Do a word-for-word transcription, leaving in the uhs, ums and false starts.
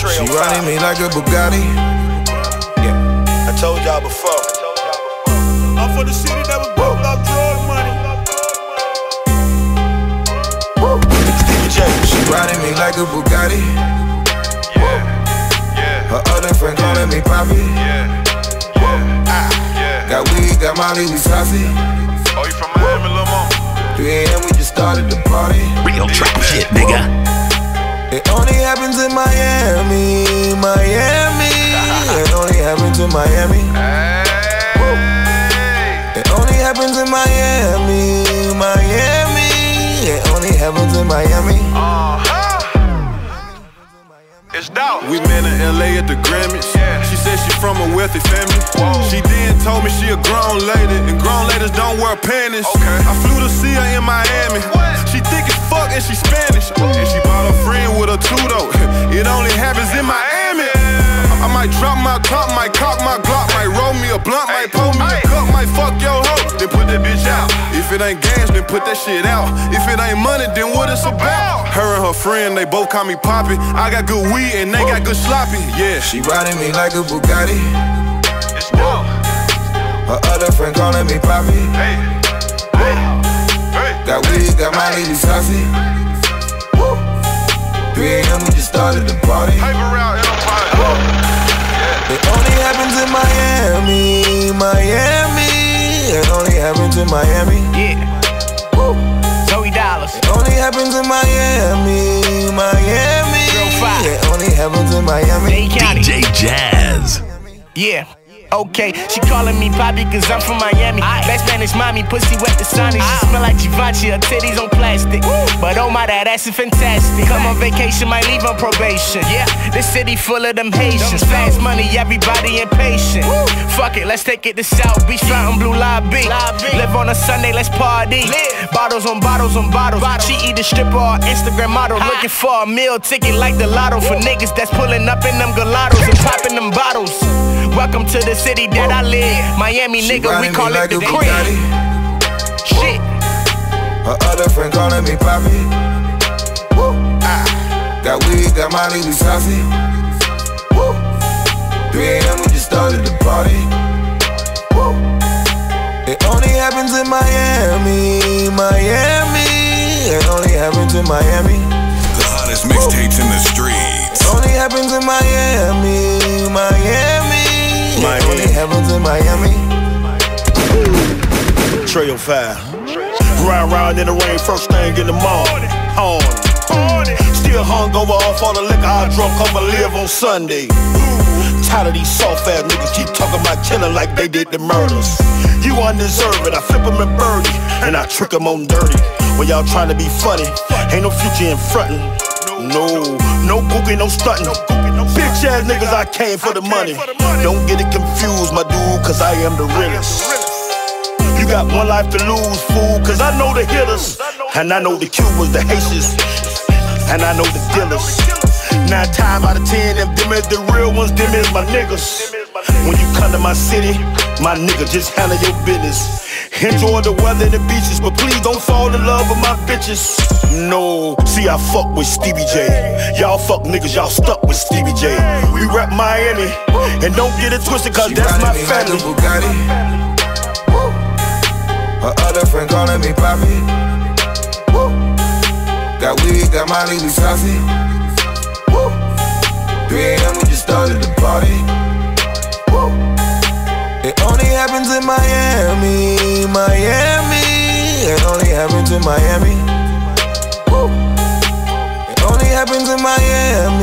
She riding me like a Bugatti. Yeah, I told y'all before. I'm for the city that was broke off drug money. Stevie J. She riding me like a Bugatti. Yeah, yeah. Her other friend calling me Poppy. Yeah, yeah, ah. yeah. Got weed, got Molly, we saucy. Oh, you from Miami, Lil' Mama? three A M we just started the party. Real trap shit, nigga. It only happens in Miami, Miami. It only happens in Miami. Hey. It only happens in Miami, Miami. It only happens in Miami. Uh-huh. It's dope. We met in L A at the Grammys. Yeah. She said she from a wealthy family. Whoa. She then told me she a grown lady, and grown ladies don't wear panties. Okay. I flew to see her in Miami. What? She thick as fuck and she Spanish. And she brought her friend with her too though. It only happens in Miami. I might drop my top, might cock my Glock, might roll me a blunt, might pull me a cup, might fuck your hoe, then put that bitch out. If it ain't gas, then put that shit out. If it ain't money, then what it's about? Her and her friend, they both call me Poppy. I got good weed and they got good sloppy. Yeah. She riding me like a Bugatti. It's dope. Her other friend calling me Poppy. Hey, hey, hey. Got weed, got Molly, we saucy. three A M we just started the party. Paper route, Empire. It only happens in Miami, Miami. It only happens in Miami. Yeah. Woo. Zoe Dollars. It only happens in Miami, Miami. Girl five. It only happens in Miami. Dade County. D J Jazz. Yeah. Okay, she calling me Poppy cause I'm from Miami. Black Spanish mommy, pussy wet the Sonic. She smell like Givenchy, her titties on plastic. But oh my, that ass is fantastic. Come on vacation, might leave on probation. Yeah, this city full of them Haitians. Fast money, everybody impatient. Fuck it, let's take it to South Beach, Fountain Blue Lobby. Live on a Sunday, let's party. Bottles on bottles on bottles. She either stripper or Instagram model. Looking for a meal ticket like the lotto. For niggas that's pulling up in them gelatos and popping them bottles. Welcome to the city that I live. Miami nigga, we call it the crib. Shit. Her other friend calling me Poppy. Ah. Got weed, got Molly, we saucy. three A M we just started the party. It only happens in Miami, Miami. It only happens in Miami. The hottest mixtapes in the streets. It only happens in Miami, Miami. It only happens in Miami. Trail five. Ride round in the rain, first thing in the morning. Horn. Still hung over off all the liquor I drunk, I'ma live on Sunday. Tired of these soft ass niggas keep talking about killing like they did the murders. You undeserve it, I flip them and birdie, and I trick them on dirty. When y'all trying to be funny, ain't no future in frontin'. No, no googie, no stuntin'. Bitch ass niggas, I came for the money. Don't get it confused, my dude, cause I am the realest. You got one life to lose, fool, cause I know the hitters. And I know the Cubans, the Haitians, and I know the dealers. Nine times out of ten, them, them is the real ones, them is my niggas. When you come to my city, my nigga, just handle your business. Enjoy the weather and the beaches, but please don't fall in love with my bitches. No, see I fuck with Stevie J. Y'all fuck niggas, y'all stuck with Stevie J. We rap Miami, and don't get it twisted, cause she that's my me family. Like a Bugatti. Her other friend calling me Poppy. Got weed, got Molly, we saucy. three A M we just started the party. It only happens in Miami, Miami. It only happens in Miami. It only happens in Miami.